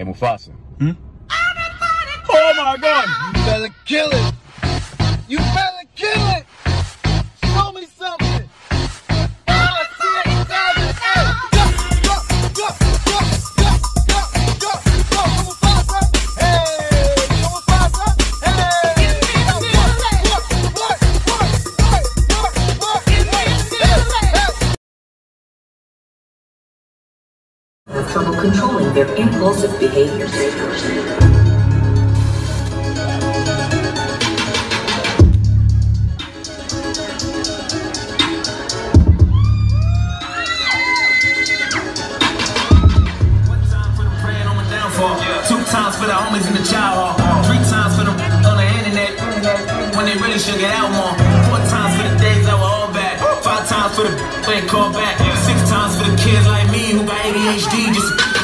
Hey, Mufasa. Oh my God! You better kill it! You better kill it! Show me something! 5, 6, 7, 8! Go, go, go, go, go, go, go, go! Mufasa! Hey! Mufasa! Hey! Have trouble controlling their impulsive behaviors. Two times for the homies in the child hall. 3 times for them on the internet when they really should get out more. 4 times for the days that were all bad. 5 times for the ain't called back. 6 times for the kids like me who got ADHD just